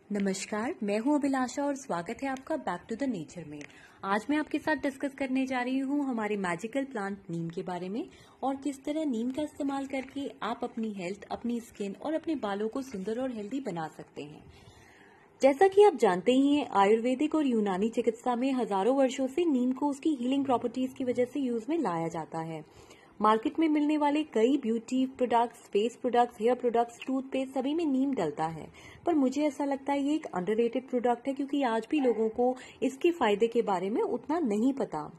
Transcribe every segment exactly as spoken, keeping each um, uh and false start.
नमस्कार, मैं हूं अभिलाषा और स्वागत है आपका बैक टू द नेचर में। आज मैं आपके साथ डिस्कस करने जा रही हूं हमारे मैजिकल प्लांट नीम के बारे में और किस तरह नीम का इस्तेमाल करके आप अपनी हेल्थ, अपनी स्किन और अपने बालों को सुंदर और हेल्दी बना सकते हैं। जैसा कि आप जानते ही हैं, आयुर्वेदिक और यूनानी चिकित्सा में हजारों वर्षों से नीम को उसकी हीलिंग प्रॉपर्टीज की वजह से यूज में लाया जाता है। मार्केट में मिलने वाले कई beauty products, face products, hair products, toothpaste सभी में नीम डलता है, पर मुझे ऐसा लगता है ये एक अंडररेटेड प्रोडक्ट है क्योंकि आज भी लोगों को इसके फायदे के बारे में उतना नहीं पता।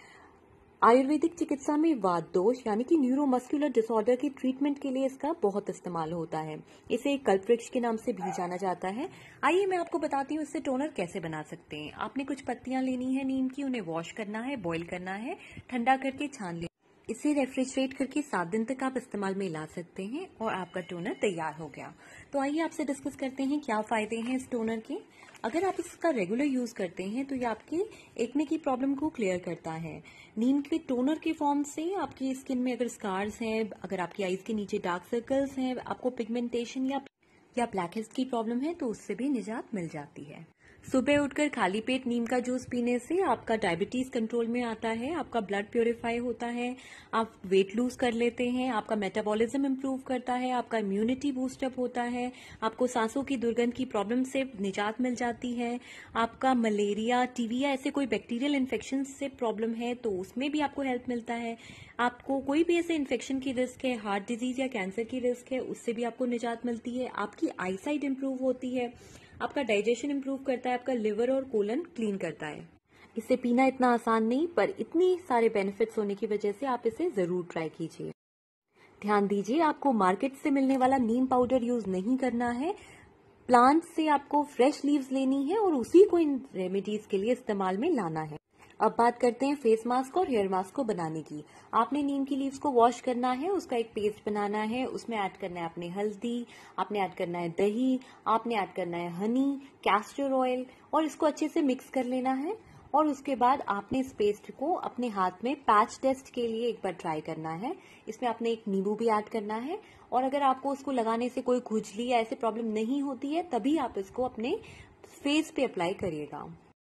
आयुर्वेदिक चिकित्सा में वात दोष यानी कि न्यूरोमस्कुलर डिसऑर्डर के ट्रीटमेंट के लिए इसका बहुत इस्तेमाल होता है। इसे एक कल्पवृक्ष के नाम से भी जाना जाता है। आइए मैं आपको बताती हूँ इससे टोनर कैसे बना सकते हैं। आपने कुछ पत्तियां लेनी है नीम की, उन्हें वॉश करना है, बॉईल करना है, ठंडा करके छान लेना। इसे रेफ्रिजरेट करके सात दिन तक आप इस्तेमाल में ला सकते हैं और आपका टोनर तैयार हो गया। तो आइए आपसे डिस्कस करते हैं क्या फायदे हैं इस टोनर के। अगर आप इसका रेगुलर यूज करते हैं तो ये आपके एक्ने की प्रॉब्लम को क्लियर करता है। नीम के टोनर के फॉर्म से आपकी स्किन में अगर स्कार्स हैं, अगर आपकी आईज के नीचे डार्क सर्कल्स हैं, आपको पिगमेंटेशन या या ब्लैक हेड्स की प्रॉब्लम है तो उससे भी निजात मिल जाती है। सुबह उठकर खाली पेट नीम का जूस पीने से आपका डायबिटीज कंट्रोल में आता है, आपका ब्लड प्योरीफाई होता है, आप वेट लूज कर लेते हैं, आपका मेटाबॉलिज्म इंप्रूव करता है, आपका इम्यूनिटी बूस्टअप होता है, आपको सांसों की दुर्गंध की प्रॉब्लम से निजात मिल जाती है, आपका मलेरिया, टीबी या ऐसे कोई बैक्टीरियल इन्फेक्शन से प्रॉब्लम है तो उसमें भी आपको हेल्प मिलता है। आपको कोई भी ऐसे इन्फेक्शन की रिस्क है, हार्ट डिजीज या कैंसर की रिस्क है, उससे भी आपको निजात मिलती है। आपकी आईसाइट इंप्रूव होती है, आपका डाइजेशन इंप्रूव करता है, आपका लिवर और कोलन क्लीन करता है। इसे पीना इतना आसान नहीं, पर इतनी सारे बेनिफिट्स होने की वजह से आप इसे जरूर ट्राई कीजिए। ध्यान दीजिए, आपको मार्केट से मिलने वाला नीम पाउडर यूज नहीं करना है। प्लांट से आपको फ्रेश लीव्स लेनी है और उसी को इन रेमेडीज के लिए इस्तेमाल में लाना है। अब बात करते हैं फेस मास्क और हेयर मास्क को बनाने की। आपने नीम की लीव्स को वॉश करना है, उसका एक पेस्ट बनाना है, उसमें ऐड करना है आपने हल्दी, आपने ऐड करना है दही, आपने ऐड करना है हनी, कैस्टर ऑयल और इसको अच्छे से मिक्स कर लेना है। और उसके बाद आपने इस पेस्ट को अपने हाथ में पैच टेस्ट के लिए एक बार ट्राई करना है। इसमें आपने एक नींबू भी ऐड करना है और अगर आपको उसको लगाने से कोई खुजली या ऐसे प्रॉब्लम नहीं होती है तभी आप इसको अपने फेस पे अप्लाई करिएगा।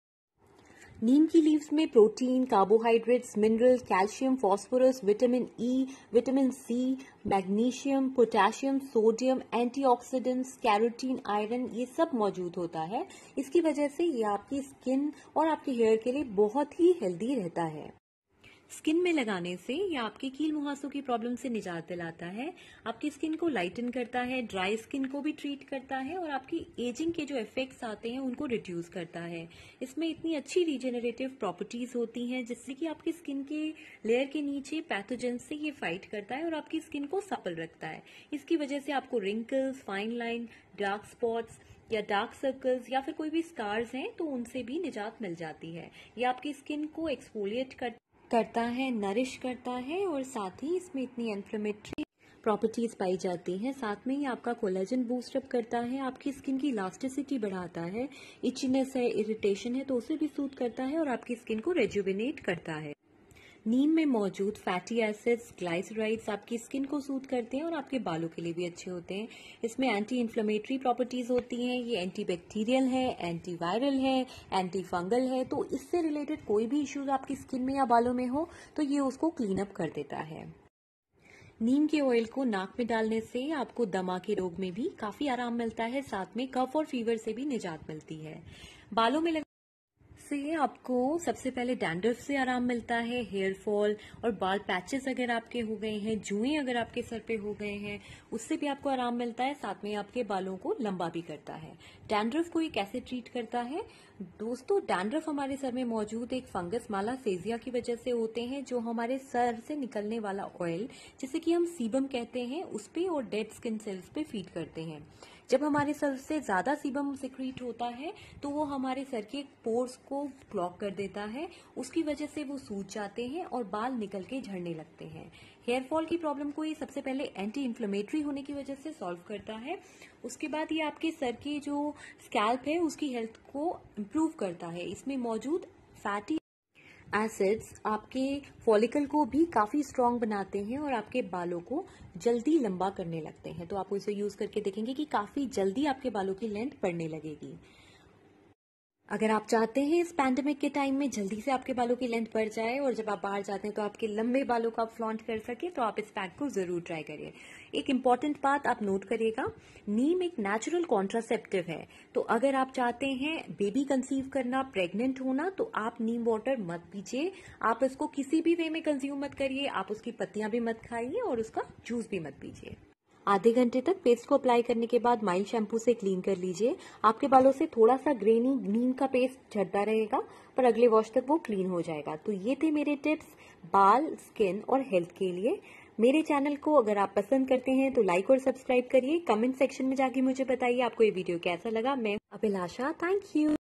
नीम की लीव्स में protein, carbohydrates, mineral, calcium, phosphorus, vitamin E, vitamin C, magnesium, potassium, sodium, antioxidants, carotene, iron ये सब मौजूद होता है। इसकी वजह से ये आपकी स्किन और आपके हेयर के लिए बहुत ही हेल्दी रहता है। स्किन में लगाने से यह आपके कील मुहासों की प्रॉब्लम से निजात दिलाता है, आपकी स्किन को लाइटन करता है, ड्राई स्किन को भी ट्रीट करता है और आपकी एजिंग के जो इफेक्ट्स आते हैं उनको रिड्यूस करता है। इसमें इतनी अच्छी रीजेनरेटिव प्रॉपर्टीज होती हैं जिससे कि आपकी स्किन के लेयर के नीचे पैथोजेन से ये फाइट करता है और आपकी स्किन को सपल रखता है। इसकी वजह से आपको wrinkles, fine line, dark spots या डार्क सर्कल्स या फिर कोई भी स्कार्स हैं तो उनसे भी निजात मिल जाती है। ये आपकी स्किन को एक्सफोलिएट कर करता है, नरिश करता है और साथ ही इसमें इतनी इन्फ्लेमेटरी प्रॉपर्टीज पाई जाती हैं। साथ में ही आपका कोलेजन बूस्ट अप करता है, आपकी स्किन की इलास्टिसिटी बढ़ाता है, इचनेस है, इरिटेशन है तो उसे भी सूट करता है और आपकी स्किन को रेजुविनेट करता है। नीम में मौजूद फैटी एसिड्स, ग्लाइसराइड्स आपकी स्किन को सूट करते हैं और आपके बालों के लिए भी अच्छे होते हैं। इसमें एंटी इन्फ्लेमेटरी प्रॉपर्टीज होती हैं, ये एंटी बैक्टीरियल है, एंटी वायरल है, एंटी फंगल है, तो इससे रिलेटेड कोई भी इश्यूज आपकी स्किन में या बालों में हो तो ये उसको क्लीन अप कर देता है। नीम के ऑयल को नाक में डालने से आपको दमा के रोग में भी काफी आराम मिलता है, साथ में कफ और फीवर से भी निजात मिलती है। बालों में से आपको सबसे पहले डैंड्रफ से आराम मिलता है, हेयर फॉल और बाल पैचेस अगर आपके हो गए हैं, जुएं अगर आपके सर पे हो गए हैं उससे भी आपको आराम मिलता है, साथ में आपके बालों को लंबा भी करता है। डैंड्रफ को ये कैसे ट्रीट करता है दोस्तों? डैंड्रफ हमारे सर में मौजूद एक फंगस मालासेजिया की वजह से होते हैं जो हमारे सर से निकलने वाला ऑयल, जिसे कि हम सीबम कहते हैं, उस पे और डेड स्किन सेल्स पे फीड करते हैं। जब हमारे सर से ज्यादा सीबम सिक्रीट होता है तो वो हमारे सर के पोर्स को ब्लॉक कर देता है, उसकी वजह से वो सूज जाते हैं और बाल निकल के झड़ने लगते हैं। हेयर फॉल की प्रॉब्लम को ये सबसे पहले एंटी इन्फ्लेमेटरी होने की वजह से सॉल्व करता है। उसके बाद ये आपके सर की जो स्कैल्प है उसकी हेल्थ को इम्प्रूव करता है। इसमें मौजूद फैटी एसिड्स आपके फॉलिकल को भी काफी स्ट्रांग बनाते हैं और आपके बालों को जल्दी लंबा करने लगते हैं। तो आप इसे यूज करके देखेंगे कि काफी जल्दी आपके बालों की लेंथ बढ़ने लगेगी। अगर आप चाहते हैं इस पैंडेमिक के टाइम में जल्दी से आपके बालों की लेंथ बढ़ जाए और जब आप बाहर जाते हैं तो आपके लंबे बालों को आप फ्लॉन्ट कर सके, तो आप इस पैक को जरूर ट्राई करिए। एक इंपॉर्टेंट बात आप नोट करिएगा, नीम एक नेचुरल कॉन्ट्रासेप्टिव है। तो अगर आप चाहते हैं बेबी कंसीव करना, प्रेग्नेंट होना, तो आप नीम वाटर मत पीजिए। आप इसको किसी भी वे में कंज्यूम मत करिए। आप उसकी पत्तियां भी मत खाइए और उसका जूस भी मत पीजिए। आधे घंटे तक पेस्ट को अप्लाई करने के बाद माइल्ड शैम्पू से क्लीन कर लीजिए। आपके बालों से थोड़ा सा ग्रेनी नीम का पेस्ट झड़ता रहेगा, पर अगले वॉश तक वो क्लीन हो जाएगा। तो ये थे मेरे टिप्स बाल, स्किन और हेल्थ के लिए। मेरे चैनल को अगर आप पसंद करते हैं तो लाइक और सब्सक्राइब करिए। कमेंट सेक्शन में जाके मुझे बताइए आपको ये वीडियो कैसा लगा। मैं अभिलाषा, थैंक यू।